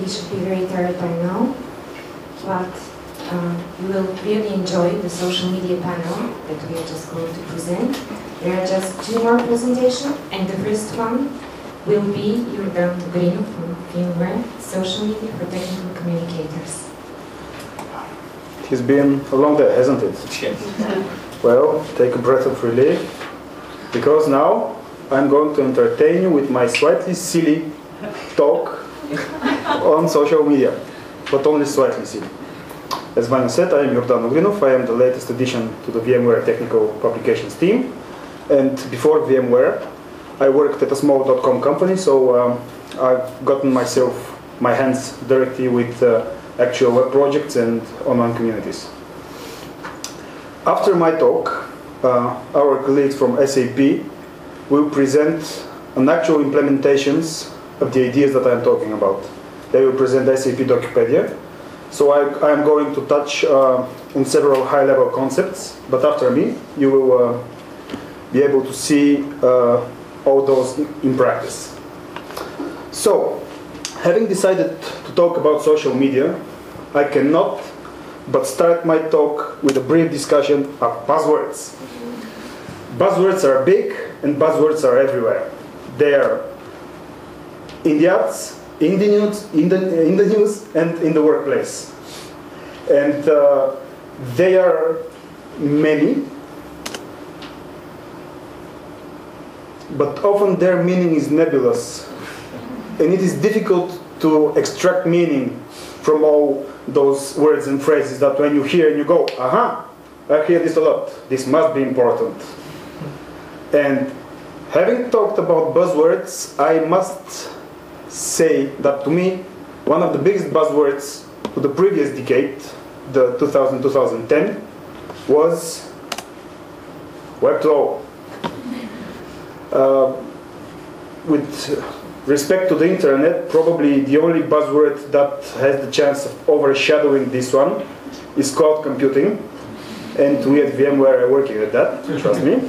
you should be very tired by now, but you will really enjoy the social media panel that we are just going to present. There are just 2 more presentations, and the first one will be Jordano Grino from VMware, Social Media for Technical Communicators. It's been a long day, hasn't it? Yes. Well, take a breath of relief, because now I'm going to entertain you with my slightly silly talk on social media, but only slightly silly. As Vanya said, I am Jordano Grinov. I am the latest addition to the VMware Technical Publications team. And before VMware, I worked at a small .com company, so I've gotten my hands directly with actual web projects and online communities. After my talk, our colleagues from SAP will present an actual implementations of the ideas that I'm talking about. They will present SAP Docupedia. So I am going to touch on several high-level concepts, but after me, you will be able to see all those in practice. So, having decided to talk about social media, I cannot but start my talk with a brief discussion of buzzwords. Buzzwords are big and buzzwords are everywhere. They are in the ads, in the news, and in the workplace. And they are many, but often their meaning is nebulous. And it is difficult to extract meaning from all those words and phrases that when you hear and you go, aha, I hear this a lot, this must be important. And having talked about buzzwords, I must say that to me, one of the biggest buzzwords to the previous decade, the 2000-2010, was Web 2.0. With respect to the internet, probably the only buzzword that has the chance of overshadowing this one is cloud computing. And we at VMware are working at that, trust me.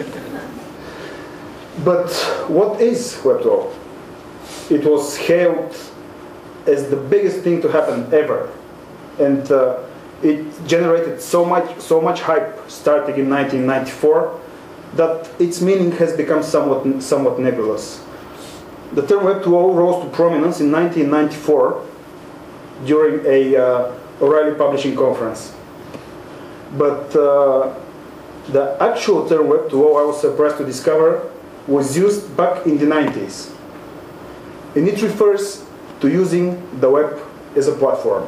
But what is Web 2.0? It was hailed as the biggest thing to happen ever. And it generated so much hype starting in 1994 that its meaning has become somewhat nebulous. The term Web 2.0 rose to prominence in 1994 during a O'Reilly Publishing conference. But the actual term Web 2.0, I was surprised to discover, was used back in the 90s. And it refers to using the web as a platform.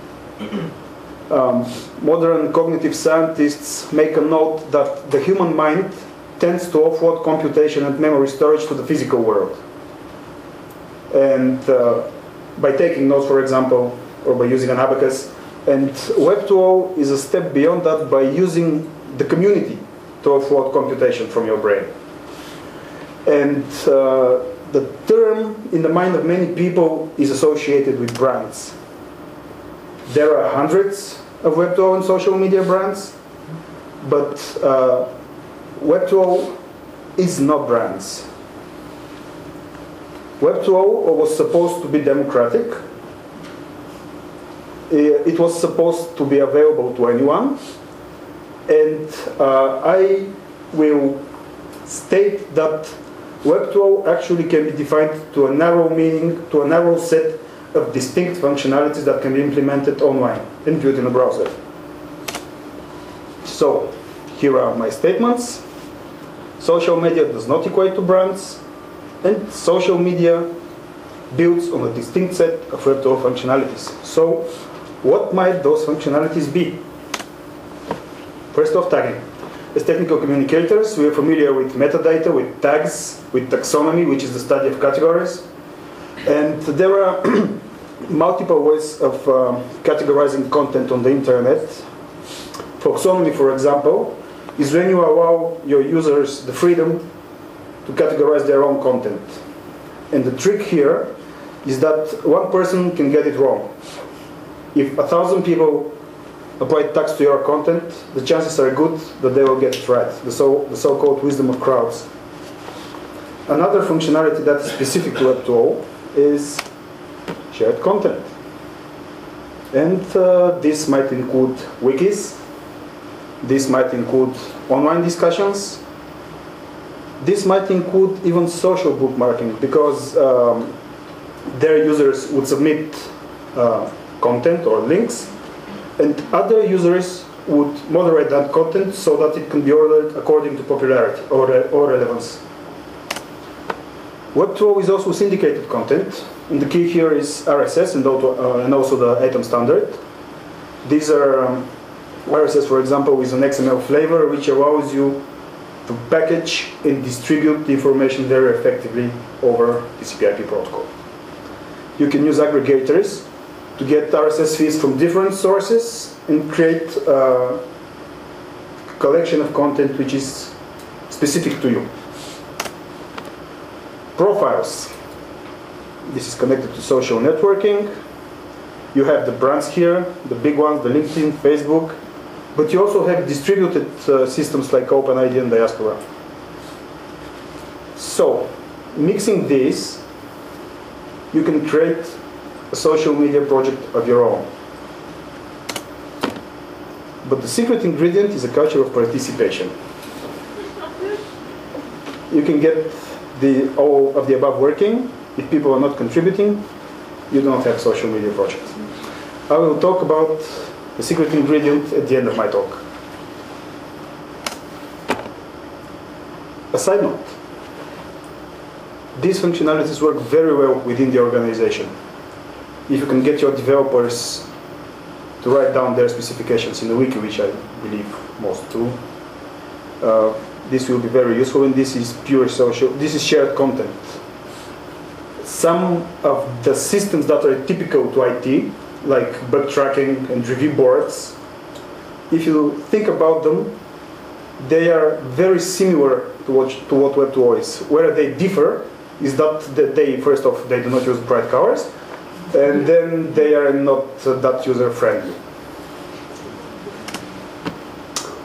Modern cognitive scientists make a note that the human mind tends to offload computation and memory storage to the physical world. And by taking notes, for example, or by using an abacus, and Web 2.0 is a step beyond that by using the community to offload computation from your brain. And the term in the mind of many people is associated with brands. There are hundreds of Web 2.0 and social media brands, but Web 2.0 is not brands. Web 2.0 was supposed to be democratic. It was supposed to be available to anyone. And I will state that Web 2.0 actually can be defined to a narrow meaning, to a narrow set of distinct functionalities that can be implemented online and viewed in a browser. So, here are my statements. Social media does not equate to brands, and social media builds on a distinct set of Web 2.0 functionalities. So, what might those functionalities be? First off, tagging. As technical communicators, we are familiar with metadata, with tags, with taxonomy, which is the study of categories. And there are multiple ways of categorizing content on the internet. Taxonomy, for example, is when you allow your users the freedom to categorize their own content. And the trick here is that one person can get it wrong. If 1,000 people apply tags to your content, the chances are good that they will get it right, the so-called wisdom of crowds. Another functionality that is specific to Web 2.0 is shared content. And this might include wikis. This might include online discussions. This might include even social bookmarking, because their users would submit content or links, and other users would moderate that content so that it can be ordered according to popularity or relevance. Web2O is also syndicated content, and the key here is RSS and also the Atom standard. These are RSS, for example, with an XML flavor, which allows you to package and distribute the information very effectively over TCP/IP protocol. You can use aggregators to get RSS feeds from different sources and create a collection of content which is specific to you. Profiles. This is connected to social networking. You have the brands here, the big ones, the LinkedIn, Facebook, but you also have distributed systems like OpenID and Diaspora. So, mixing these, you can create a social media project of your own. But the secret ingredient is a culture of participation. You can get all of the above working. If people are not contributing, you don't have social media projects. I will talk about the secret ingredient at the end of my talk. A side note. These functionalities work very well within the organization. If you can get your developers to write down their specifications in a wiki, which I believe most do, this will be very useful, and this is pure social, this is shared content. Some of the systems that are typical to IT, like bug tracking and review boards, if you think about them, they are very similar to what Web2O is. Where they differ is that they, first off, they do not use bright colors, and then they are not that user-friendly.